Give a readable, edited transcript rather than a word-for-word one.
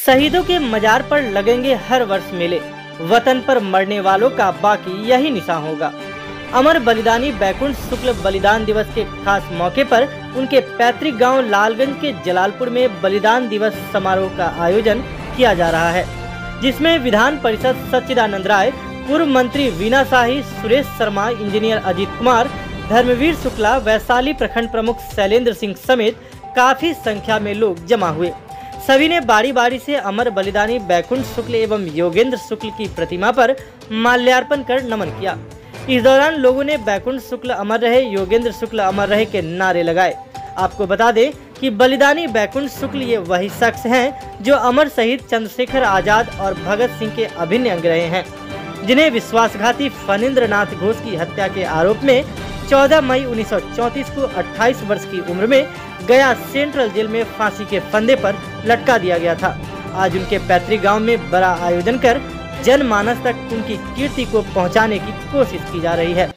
शहीदों के मजार पर लगेंगे हर वर्ष मेले, वतन पर मरने वालों का बाकी यही निशान होगा। अमर बलिदानी बैकुंठ शुक्ल बलिदान दिवस के खास मौके पर उनके पैतृक गांव लालगंज के जलालपुर में बलिदान दिवस समारोह का आयोजन किया जा रहा है, जिसमें विधान परिषद सच्चिदानंद राय, पूर्व मंत्री वीना शाही, सुरेश शर्मा, इंजीनियर अजीत कुमार, धर्मवीर शुक्ला, वैशाली प्रखंड प्रमुख शैलेंद्र सिंह समेत काफी संख्या में लोग जमा हुए। सभी ने बारी बारी से अमर बलिदानी बैकुंठ शुक्ल एवं योगेंद्र शुक्ल की प्रतिमा पर माल्यार्पण कर नमन किया। इस दौरान लोगों ने बैकुंठ शुक्ल अमर रहे, योगेंद्र शुक्ल अमर रहे के नारे लगाए। आपको बता दें कि बलिदानी बैकुंठ शुक्ल ये वही शख्स हैं जो अमर शहीद चंद्रशेखर आजाद और भगत सिंह के अभिन्न अंग रहे हैं, जिन्हें विश्वासघाती फणींद्र नाथ घोष की हत्या के आरोप में 14 मई 1934 को 28 वर्ष की उम्र में गया सेंट्रल जेल में फांसी के फंदे पर लटका दिया गया था। आज उनके पैतृक गांव में बड़ा आयोजन कर जनमानस तक उनकी कीर्ति को पहुंचाने की कोशिश की जा रही है।